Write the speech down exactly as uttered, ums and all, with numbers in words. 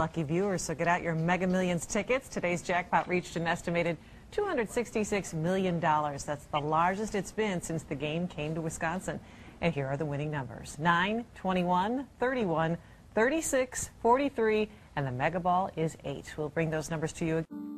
Lucky viewers, so get out your Mega Millions tickets. Today's jackpot reached an estimated two hundred sixty-six million dollars. That's the largest it's been since the game came to Wisconsin. And here are the winning numbers: nine, twenty-one, thirty-one, thirty-six, forty-three, and the Mega Ball is eight. We'll bring those numbers to you again.